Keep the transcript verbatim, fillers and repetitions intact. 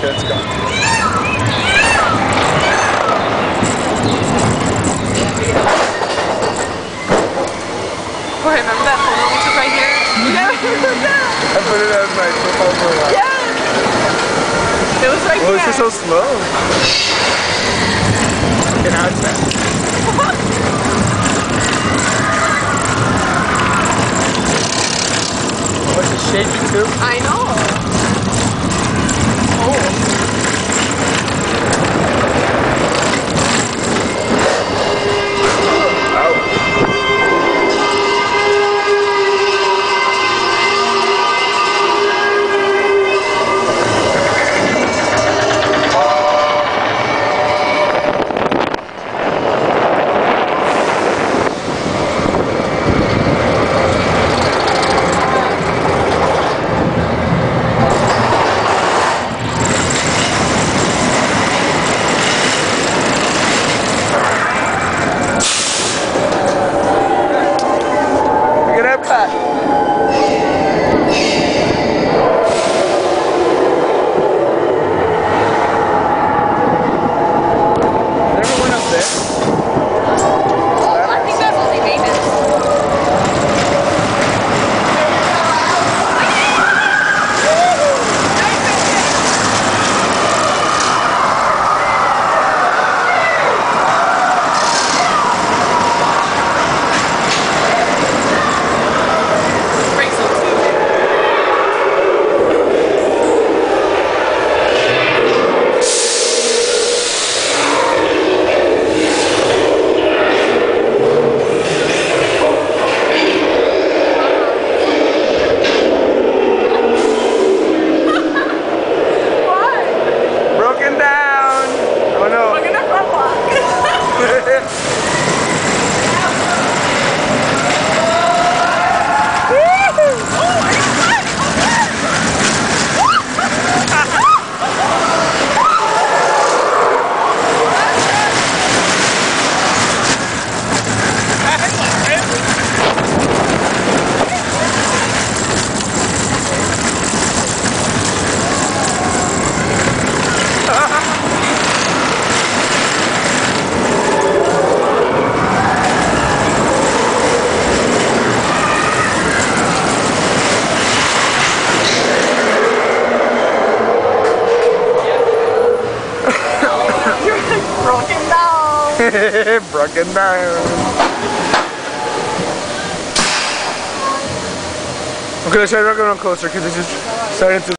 it's gone. Boy, remember that photo we took right here? Yeah, I put it as my profile for a while. yeah. It was right Well, here. it's just so slow. Okay, now it's fast. Oh, it's shaky too. I know. Oh. Broken down. Okay, let's try to go on closer because this is starting to